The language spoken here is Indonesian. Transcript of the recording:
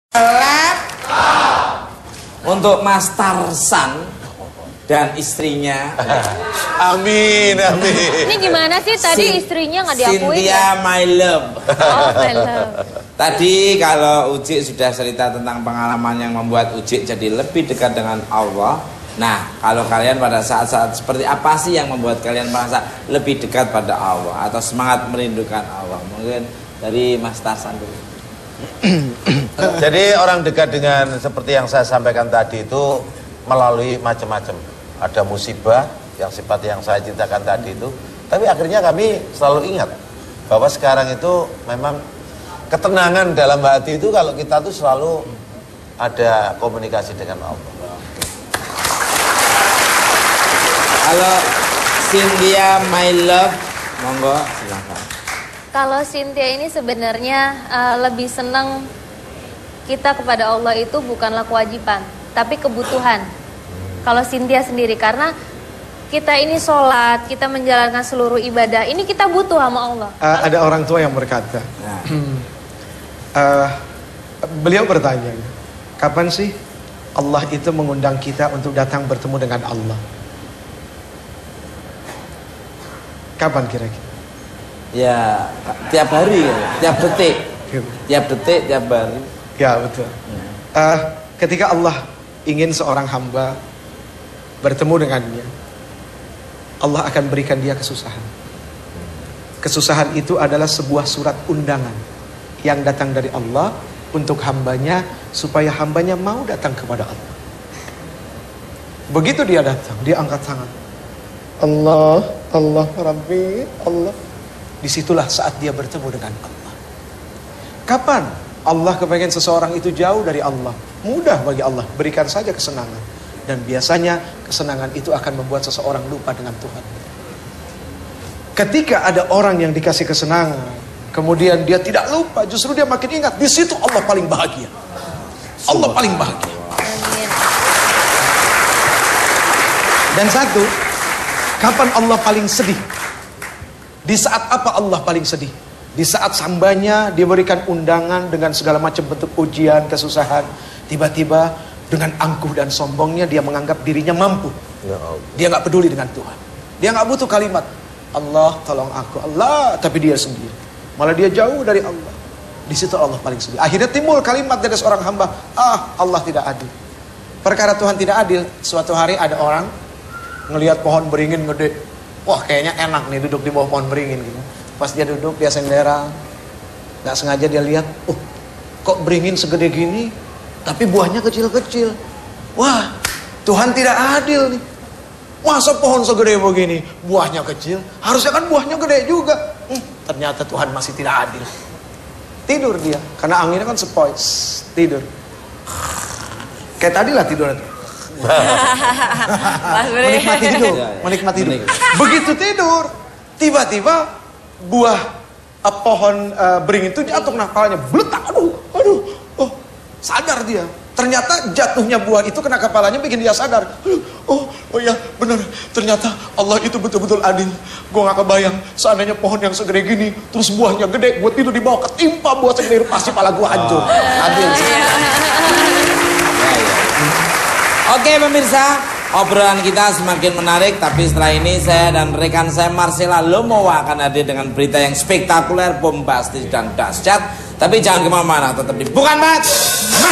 Untuk Mas Tarsan dan istrinya. Amin, amin. Ini gimana sih tadi istrinya nggak diakui? Cynthia, my love. Oh, my love. Tadi kalau Uci sudah cerita tentang pengalaman yang membuat Uci jadi lebih dekat dengan Allah. Nah, kalau kalian pada saat-saat seperti apa sih yang membuat kalian merasa lebih dekat pada Allah atau semangat merindukan Allah? Mungkin dari Mas Tarsan dulu. Jadi orang dekat dengan seperti yang saya sampaikan tadi itu melalui macam-macam. Ada musibah yang sifat yang saya ceritakan tadi itu. Tapi akhirnya kami selalu ingat bahwa sekarang itu memang ketenangan dalam hati itu kalau kita tuh selalu ada komunikasi dengan Allah. Kalau Cynthia, my love, monggo silakan. Kalau Cynthia ini sebenarnya lebih senang kita kepada Allah itu bukanlah kewajiban, tapi kebutuhan. Kalau Cynthia sendiri, karena kita ini sholat, kita menjalankan seluruh ibadah, ini kita butuh sama Allah. Ada orang tua yang berkata, beliau bertanya, kapan sih Allah itu mengundang kita untuk datang bertemu dengan Allah? Kapan kira-kira? Ya, tiap hari, tiap detik. Tiap detik, tiap hari. Ya, betul. Ketika Allah ingin seorang hamba bertemu dengannya, Allah akan berikan dia kesusahan. Kesusahan itu adalah sebuah surat undangan yang datang dari Allah untuk hambanya, supaya hambanya mau datang kepada Allah. Begitu dia datang, dia angkat tangan. Allah, Allah, Rabbi, Allah. Disitulah saat dia bertemu dengan Allah. Kapan Allah kepengen seseorang itu jauh dari Allah? Mudah bagi Allah, berikan saja kesenangan. Dan biasanya kesenangan itu akan membuat seseorang lupa dengan Tuhan. Ketika ada orang yang dikasih kesenangan, kemudian dia tidak lupa, justru dia makin ingat. Di situ Allah paling bahagia. Allah paling bahagia. Dan satu, kapan Allah paling sedih? Di saat apa Allah paling sedih? Di saat hambanya diberikan undangan dengan segala macam bentuk ujian, kesusahan. Tiba-tiba dengan angkuh dan sombongnya dia menganggap dirinya mampu. Dia nggak peduli dengan Tuhan. Dia nggak butuh kalimat Allah tolong aku, Allah, tapi dia sendiri. Malah dia jauh dari Allah. Di situ Allah paling sedih. Akhirnya timbul kalimat dari seorang hamba, Allah tidak adil. Perkara Tuhan tidak adil. Suatu hari ada orang ngelihat pohon beringin gede. Wah, kayaknya enak nih duduk di bawah pohon beringin gitu. Pas dia duduk, dia senderan. Gak sengaja dia lihat, kok beringin segede gini, tapi buahnya kecil-kecil. Wah, Tuhan tidak adil nih. Masa pohon segede begini, buahnya kecil, harusnya kan buahnya gede juga. Ternyata Tuhan masih tidak adil. Tidur dia, karena anginnya kan sepoi. Tidur. Kayak tadi lah tidur. Menikmati hidup, menikmati hidup. Begitu tidur, tiba-tiba buah pohon beringin itu jatuh kena kepalanya, beletak. Sadar dia. Ternyata jatuhnya buah itu kena kepalanya bikin dia sadar. Oh ya benar. Ternyata Allah itu betul-betul adil. Gue gak kebayang seandainya pohon yang segede gini, terus buahnya gede, gue tidur di bawah, ketimpa buah segede, pasti kepala gue hancur. Adil sih. Oke pemirsa, obrolan kita semakin menarik. Tapi setelah ini saya dan rekan saya Marcella Lomowa akan hadir dengan berita yang spektakuler, bombastis dan dahsyat. Tapi jangan kemana-mana, tetap di Bukan Match.